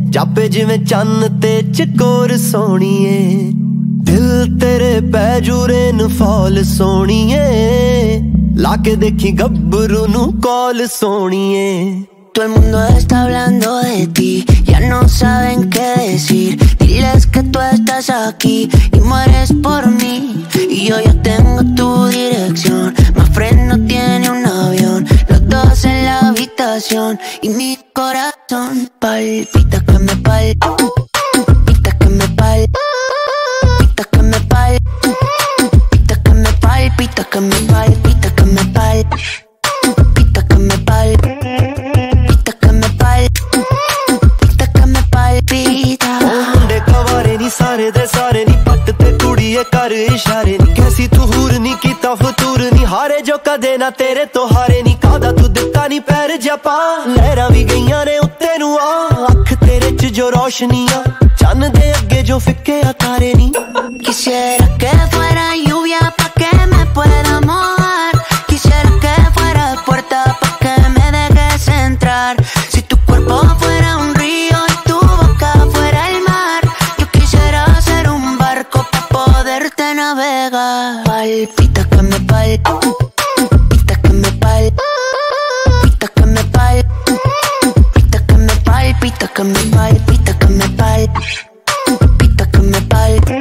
ਜਾਪੇ ਜਿਵੇਂ ਚੰਨ ਤੇ ਚਕੋਰ ਸੋਹਣੀਏ। ਦਿਲ ਤੇਰੇ ਪੈ ਜੂਰੇ ਨੂੰ ਫਾਲ ਸੋਹਣੀਏ। ਲਾ ਕੇ ਦੇਖੀ ਗੱਭਰੂ ਨੂੰ ਕਾਲ ਸੋਹਣੀਏ। Todo el mundo está hablando de ti, ya no saben qué decir. Diles que tú estás aquí y mueres por mí. Y yo ya tengo tu dirección, más no tiene un avión. Los dos en la habitación y mi corazón palpita que me palpita que me palpita que me palpita que me palpita que me palpita que me palpita que me palpita. ਮੁੰਡੇ ਕਵਾਰੇ ਨੀ ਸਾਰੇ ਦੇ ਸਾਰੇ ਨੀ ਪੱਟ ਤੇ ਕੁੜੀਏ ਕਰ ਇਸ਼ਾਰੇ ਨੀ ਕੈਸੀ ਤੂੰ ਹੂਰ ਨੀ ਕੀਤਾ ਫਤੂਰ ਨੀ ਹਾਰੇ ਜੋ ਕਦੇ ਨਾ ਤੇਰੇ ਤੋਂ ਹਾਰੇ ਨੀ ਕਾਦਾ ਤੂੰ ਦਿੱਤਾ ਨੀ ਪੈਰ ਜਪਾ। ਲਹਿਰਾਂ ਵੀ ਗਈਆਂ ਨੇ ਉੱਤੇ ਨੂੰ ਆ ਅੱਖ ਤੇਰੇ ਚ ਜੋ ਰੋਸ਼ਨੀਆਂ ਚੰਨ ਦੇ ਅੱਗੇ ਜੋ ਫਿੱਕੇ ਆ ਤਾਰੇ ਨੀ। Quisiera que fuera lluvia pa' que me pueda mojar. Quisiera que fuera puerta pa' que me dejes entrar. Si tu cuerpo fuera un río y tu boca fuera el mar, yo quisiera ser un barco pa' poderte navegar. Palpita que me palpita que me palpita que me palpita que me palpita que me palpita que me palpita que me palpita.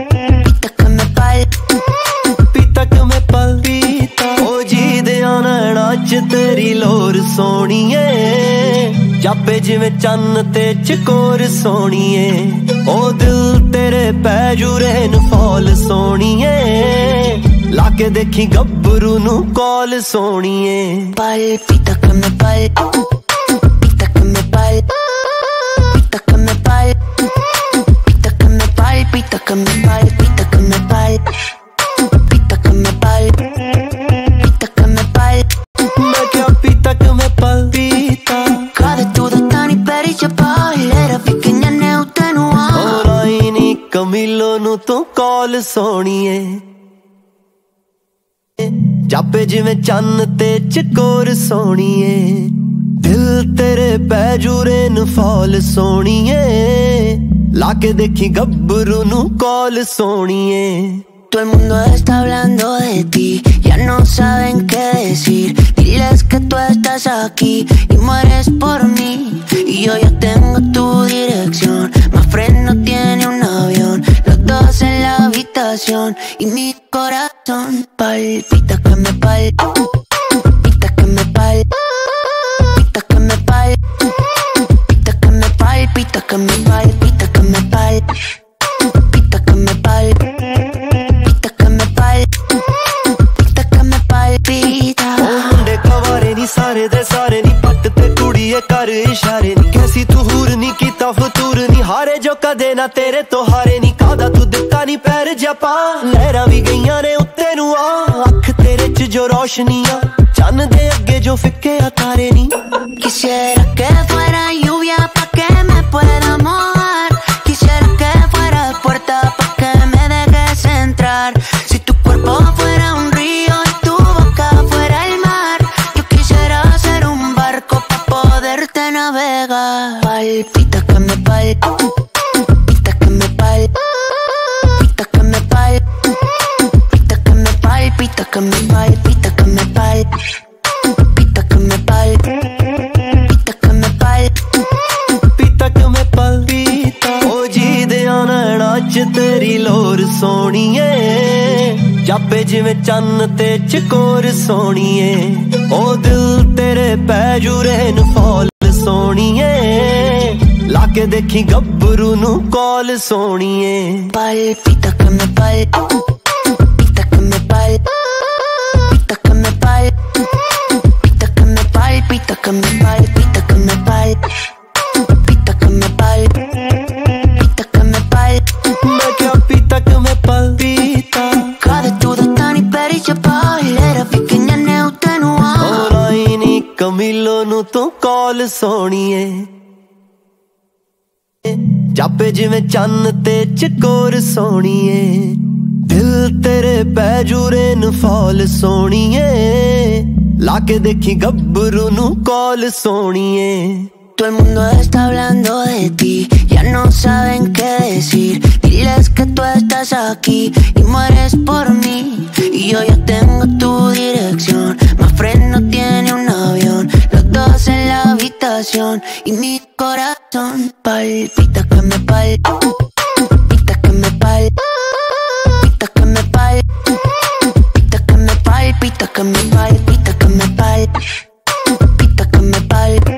ਤੇਰੀ ਲੋਰ ਸੋਹਣੀਏ ਜਾਪੇ ਜਿਵੇਂ ਚੰਨ ਤੇ ਚਕੋਰ ਸੋਹਣੀਏ। ਉਹ ਦਿਲ ਤੇਰੇ ਪੈ ਜੂਰੇ ਨੂੰ ਫਾਲ ਸੋਹਣੀਏ। ਲਾ ਕੇ ਦੇਖੀ ਗੱਭਰੂ ਨੂੰ ਕਾਲ ਸੋਹਣੀਏ। Palpita que me palpita que me palpita que me palpita que me palpita que me palpita que me palpita que me palpita. ਕਮੀਲੋ ਨੂੰ ਤੂੰ ਕਾਲ ਸੋਹਣੀਏ। ਜਾਪੇ ਜਿਵੇਂ ਚੰਨ ਤੇ ਚਕੋਰ ਸੋਹਣੀਏ। ਦਿਲ ਤੇਰੇ ਪੈ ਜੂਰੇ ਨੂੰ ਫਾਲ ਸੋਹਣੀਏ। ਲਾ ਕੇ ਦੇਖੀ ਗੱਭਰੂ ਨੂੰ ਕਾਲ ਸੋਹਣੀਏ। Todo el mundo está hablando de ti, ya no saben qué decir. Diles que tú estás aquí y mueres por mí. Y yo ya tengo tu dirección, más no tiene un avión. Los dos en la habitación y mi corazón palpita que me palpita que me palpita que me palpita que me palpita que me palpita que me palpita que me palpita. ਮੁੰਡੇ ਕਵਾਰੇ ਨੀ ਸਾਰੇ ਦੇ ਸਾਰੇ ਨੀ ਪੱਟ ਤੇ ਕੁੜੀਏ ਕਰ ਇਸ਼ਾਰੇ ਨੀ ਕੈਸੀ ਤੂੰ ਹੂਰ ਨੀ ਕੀਤਾ ਫਤੂਰ ਨੀ ਹਾਰੇ ਜੋ ਕਦੇ ਨਾ ਤੇਰੇ ਤੋਂ ਹਾਰੇ ਨੀ ਕਾਦਾ ਤੂੰ ਦਿੱਤਾ ਨੀ ਪੈਰ ਜਪਾ। ਲਹਿਰਾਂ ਵੀ ਗਈਆਂ ਨੇ ਉੱਤੇ ਨੂੰ ਆ ਅੱਖ ਤੇਰੇ ਚ ਜੋ ਰੋਸ਼ਨੀਆਂ ਚੰਨ ਦੇ ਅੱਗੇ ਜੋ ਫਿੱਕੇ ਆ ਤਾਰੇ ਨੀ। Quisiera que fuera lluvia pa' que me pueda mojar. Quisiera que fuera puerta pa' que me dejes entrar. Si tu cuerpo fuera un río y tu boca fuera el mar, yo quisiera ser un barco pa' poderte navegar. Palpita que me palpita que me palpita que me palpita que me palpita que me palpita que me palpita que me palpita que me palpita que me palpita। ਉਹ ਜੀਦਿਆਂ ਨੈਣਾਂ ਚ ਤੇਰੀ ਲੋਰ ਸੋਹਣੀਏ ਜਾਪੇ ਜਿਵੇਂ ਚੰਨ ਤੇ ਚਕੋਰ ਸੋਹਣੀਏ। ਉਹ ਦਿਲ ਤੇਰੇ ਪੈ ਜੂਰੇ ਨੂੰ ਫਾਲ ਸੋਹਣੀਏ। ਲਾ ਕੇ ਦੇਖੀ ਗੱਭਰੂ ਨੂੰ ਕਾਲ ਸੋਹਣੀਏ। Palpita que me palpita que me palpita que me palpita que me palpita que me palpita que me palpita que me palpita que me palpita. ਮੈਂ ਕਿਹਾ ਪੀਤਾ ਕਿ ਮੈਂ palpita। Cade tudo tan imperial, era pequeña ne usted no ha। ਹੋਰ ਆਈ ਨੀ ਕਮੀਲੋ ਨੂੰ ਤੂੰ ਕਾਲ ਸੋਹਣੀਏ। ਜਾਪੇ ਜਿਵੇਂ ਚੰਨ ਤੇ ਚਕੋਰ ਸੋਹਣੀਏ। ਦਿਲ ਤੇਰੇ ਪੈ ਜੂਰੇ ਨੂੰ ਫਾਲ ਸੋਹਣੀਏ। ਲਾ ਕੇ ਦੇਖੀ ਗੱਭਰੂ ਨੂੰ ਕਾਲ ਸੋਹਣੀਏ। Todo el mundo está hablando de ti, ya no saben qué decir. Diles que tú estás aquí y mueres por mí. Y yo ya tengo tu dirección, Mafren no tiene un avión. Los dos en la habitación y mi corazón palpita que me palpita, que me palpita, que me palpita, que me palpita, que me palpita, que me palpita, que me palpita.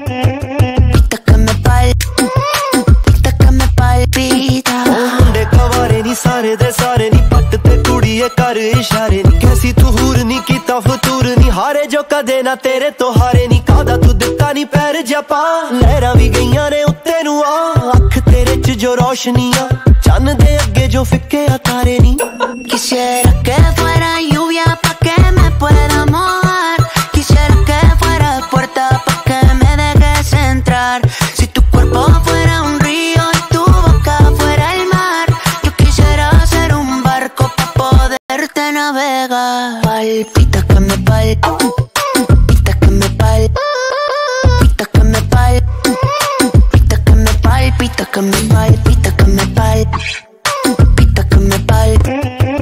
सारे दे सारे नी पट ते कुड़िए कर इशारे नी कैसी तू हूर नी कीता फतूर नी हारे जो कदे ना तेरे तो हारे नी कादा तू दिता नी पैर जपा लहरां भी गईयां ने उत्ते नू आ अख तेरे च जो रोशनियां चन्न दे अगे जो फिक्के तारे नी Quisiera que fuera lluvia pa' que me pueda mojar. Quisiera que fuera puerta pa' que me dejes entrar. Si tu cuerpo fuera un río y tu boca fuera el mar, yo quisiera ser un barco pa' poderte navegar. Palpita que me palpita, que me palpita, que me palpita, que me palpita, que me palpita, que me palpita, que me palpita.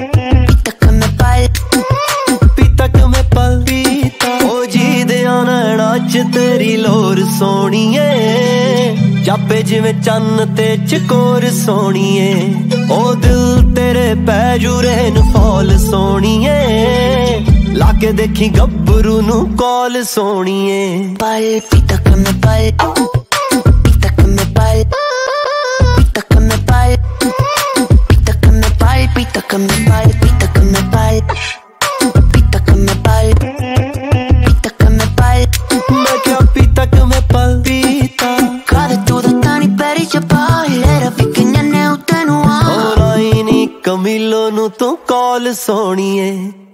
तेरी लोर सोनिए जापे जिवें चन्न ते चकोर सोनिए ओ दिल तेरे पैजूरे न फॉल सोनिए लाके देखी गब्बरू नू कॉल सोनिए Palpita que me palpita, que me palpita, que me palpita, que me palpita, que me palpita, que me palpita, que me palpita. कमीलो नू तू कॉल सोनिए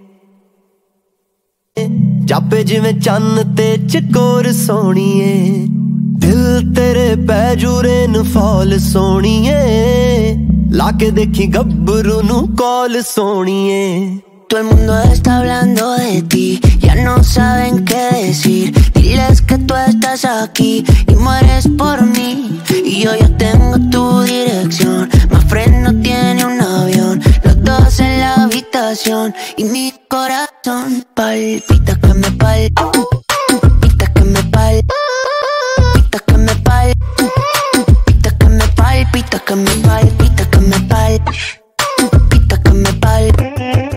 जापे जिवें चन्न ते चकोर सोनिए दिल तेरे पैजूरे न फॉल सोनिए लाके देखी गब्बरू नू कॉल सोनिए Todo el mundo está hablando de ti, ya no saben qué decir. Diles que tú estás aquí y mueres por mí. Y yo ya tengo tu dirección, Mafren no tiene un avión. Los dos en la habitación y mi corazón palpita que me palpita, que me palpita, que me palpita, que me palpita, que me palpita, que me palpita, que me palpita.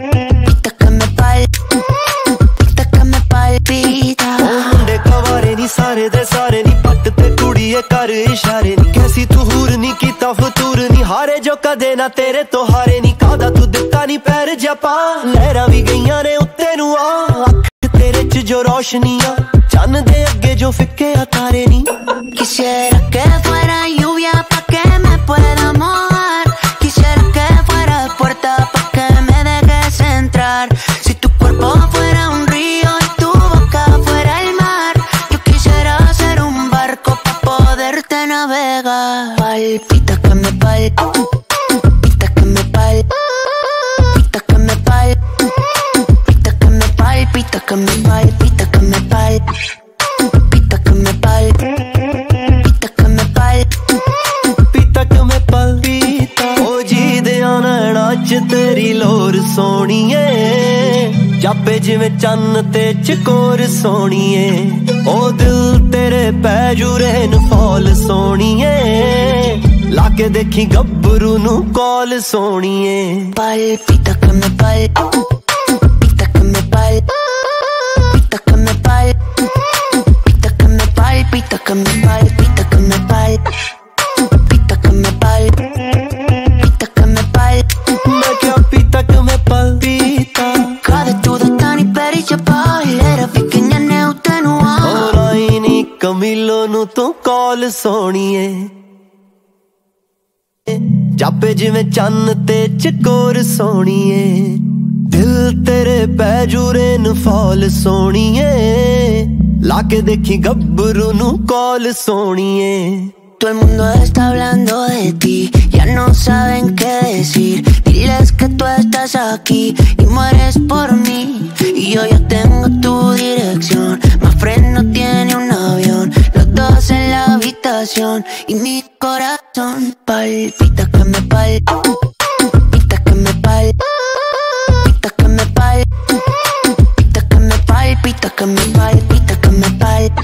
सारे दे सारे नी पट ते कुड़िए कर इशारे नी कैसी तू हूर नी कीता फतूर नी हारे जो कदे ना तेरे तो हारे नी कादा तू दिता नी पैर जपा लहरां भी गईयां ने उत्ते नू आ अख तेरे च जो रोशनियां चन्न दे अगे जो फिक्के तारे नी Quisiera que fuera lluvia pa' que me pueda mojar. Quisiera que fuera puerta pa' que me dejes entrar. Si tu cuerpo fuera un río y tu boca fuera el mar, poderte navegar. Palpita que me palpita, que me palpita, que me palpita, que me palpita, que me palpita, que me palpita, que me palpita, que me palpita, que me palpita. ओ जी दे आना च तेरी लोर सोनिए जापे जिवें चन्न ते चकोर सोनिए ओ दिल तेरे पैजूरे न फॉल सोनिए लाके देखी गब्बरू नू कॉल सोनिए palpita que me palpita, que me palpita, que me palpita, que me palpita, que me palpita, que me palpita, que me palpita, que me palpita. मैं क्या पीता que me palpita Cade tudo tan imperishable era pequeña neuta no कमीलो नू तू कॉल सोनिए जापे जिवें चन्न ते चकोर सोनिए दिल तेरे पैजूरे न फॉल सोनिए लाके देखी गब्बरू नू कॉल सोनिए Todo el mundo está hablando de ti, ya no saben qué decir. Diles que tú estás aquí y mueres por mí. Y yo ya tengo tu dirección, Mafre no tiene un avión. Los dos en la habitación y mi corazón palpita que me palpita que me palpita que me palpita que me palpita que me palpita que me palpita.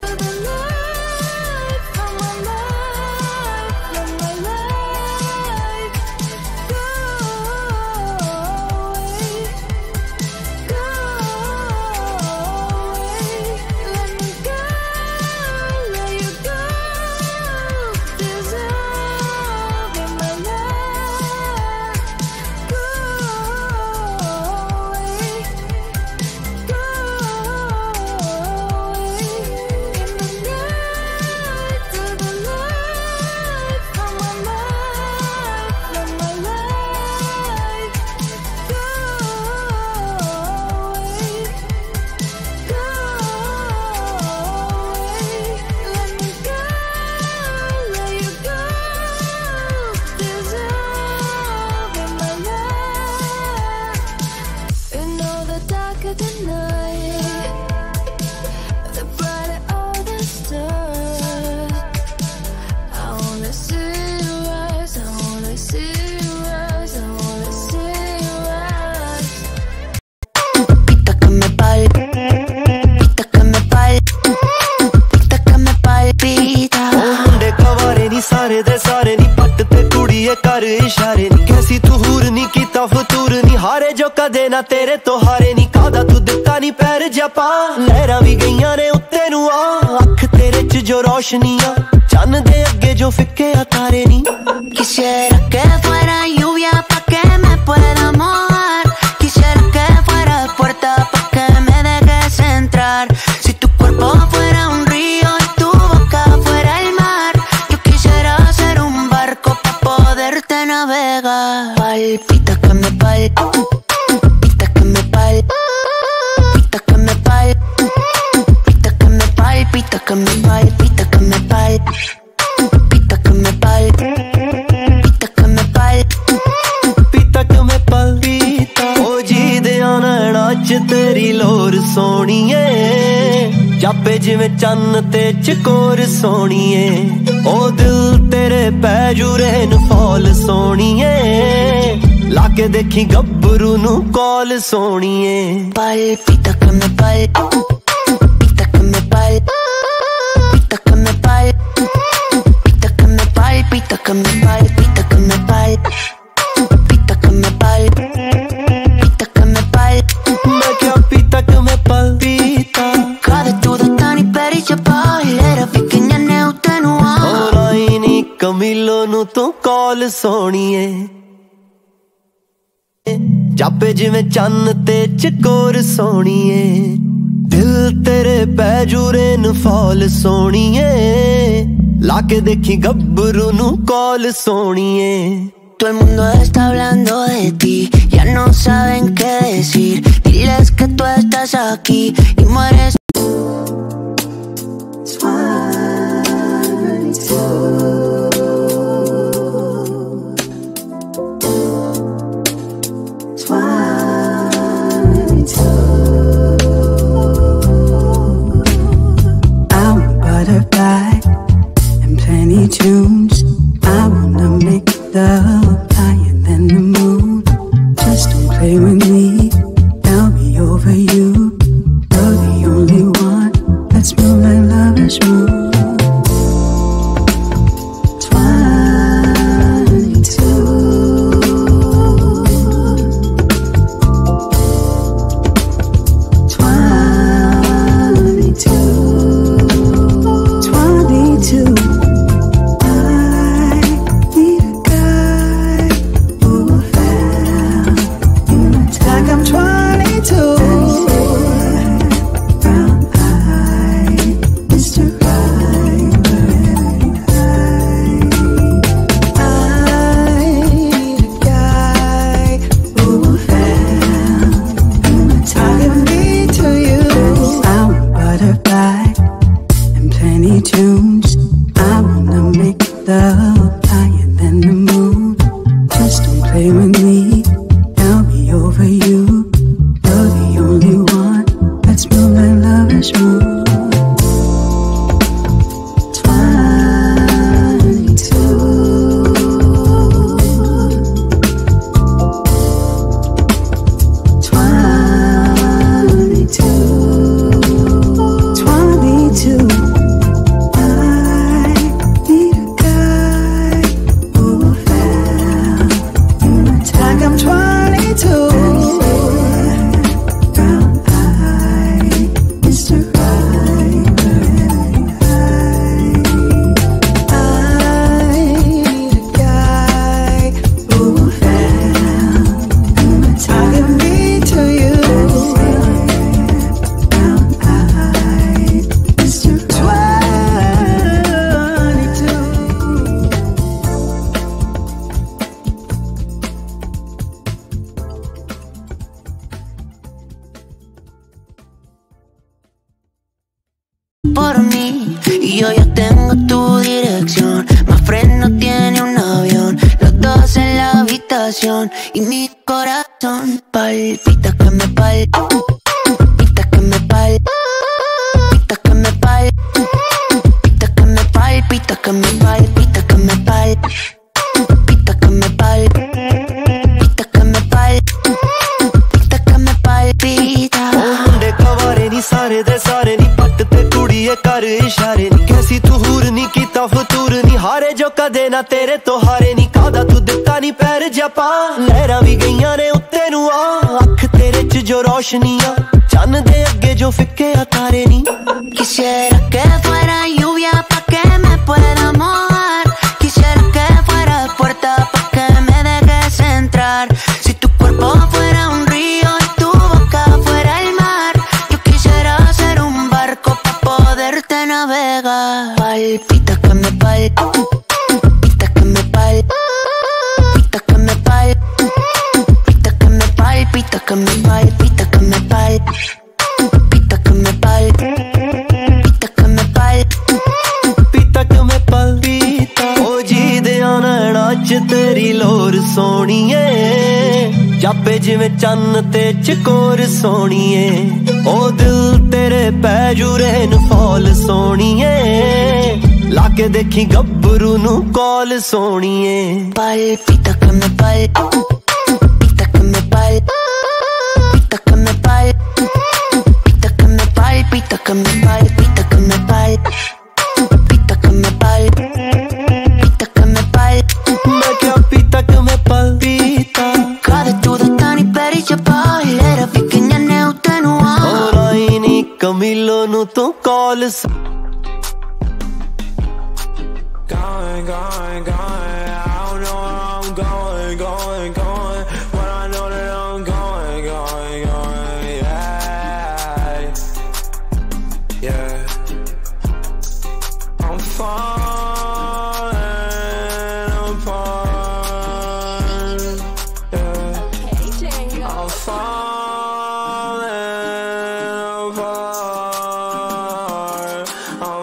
सारे दे सारे नी पट ते कुड़िए कर इशारे नी कैसी तू हूर नी कीता फतूर नी हारे जो कदे ना तेरे तो हारे नी कादा तू दिता नी पैर जपा लहरां भी गईयां ने उत्ते नू आ अख तेरे च जो रोशनी आ चन्न दे अगे जो फिक्के आ तारे नी Quisiera que fuera lluvia pa' que me pueda mojar. Quisiera que fuera puerta pa' que me dejes entrar. Si tu cuerpo fuera un río y tu boca fuera el mar, yo quisiera ser un barco pa' poderte navegar. Palpita que me palpita que me palpita que me palpita que me palpita que me palpita que me palpita que me palpita. तेरी लोर सोनिए जापे जिवें चन्न ते चकोर सोनिए ओ दिल तेरे पैजूरे न फॉल सोनिए लाके देखी गब्बरू नू कॉल सोनिए Palpita que me palpita que me palpita que me palpita que me palpita que me palpita que me palpita que me palpita कमीलो नू तू कॉल सोनिए जापे जिवें चन्न ते चकोर सोनिए दिल तेरे पैजूरे न फॉल सोनिए लाके देखी गब्बरू नू कॉल सोनिए Todo el mundo está hablando de ti, ya no saben qué decir. Diles que tú estás aquí y mueres. Tunes. I wanna make love higher than the moon. Just don't play with me, I'll be over you. You're the only one love higher than the moon. Just don't play with me, I'll be over you. You're the only one that's moving lovers move. dirección. Mafre no tiene un avión, los dos en la habitación. Y mi corazón palpita que me palpita, que me palpita, que me palpita, que me palpita, que me palpita, que me palpita, que me palpita, que me palpita, que me palpita. मुंडे कवारे नी सारे दे सारे नी पट ते कुड़िए कर इशारे नी कैसी तू हूर नी कीता फतूर नी हारे जो कदे ना तेरे तो हारे नी कादा तू दिता नी पैर जपा लहरां भी गईयां ने उत्ते नू आ अख तेरे च जो रोशनियां चन्न दे अगे जो फिक्के तारे नी Quisiera que fuera lluvia pa' que me pueda mojar. Quisiera que fuera puerta pa' que me dejes entrar. Si tu cuerpo fuera un río y tu boca fuera el mar, yo quisiera ser un barco pa' poderte navegar. Palpita que me palpita, que me palpita, que me palpita, que me palpita, que me palpita, que me palpita, que me palpita. तेरी लोर सोनिए जापे जिवें चन्न ते चकोर सोनिए ओ दिल तेरे पैजूरे नु फॉल सोनिए लाके देखी गब्बरू नु कॉल सोनिए Palpita que me palpita, que me palpita, que me palpita, que me palpita, que me palpita, que me palpita, que me palpita. Camilo nu tu call Going, going, going, I don't know where I'm going, going, going, but I know that I'm going, going, going, yeah, yeah. I'm falling apart, yeah. I'm falling apart, I'm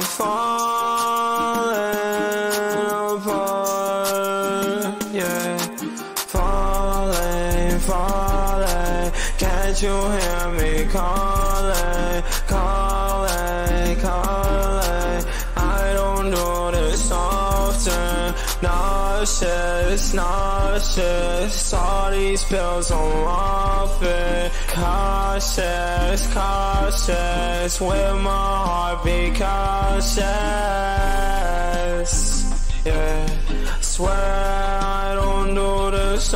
falling apart, yeah. Falling, falling, can't you hear me calling, calling, calling? I don't do this often. Nauseous, nauseous, all these pills I'm off it. Cautious, cautious, with my heart be cautious, yeah. Swear I don't do this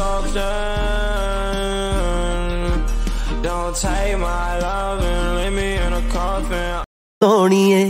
often. Don't take my love and leave me in a coffin. सोनिए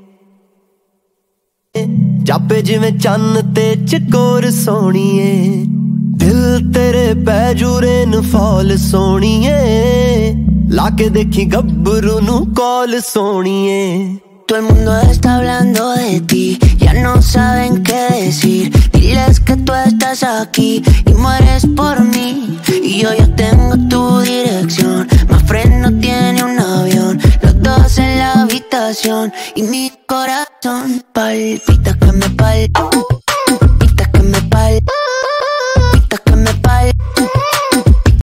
जापे जिवें चन्न ते चकोर सोनिए दिल तेरे पैजूरे नु फॉल सोनिए लाके देखी गब्बरू नु कॉल सोनिए Todo el mundo está hablando de ti, ya no saben qué decir. Diles que tú estás aquí y mueres por mí. Y yo ya tengo tu dirección. Mafre no tiene un avión, los dos en la habitación. Y mi corazón palpita que me palpita,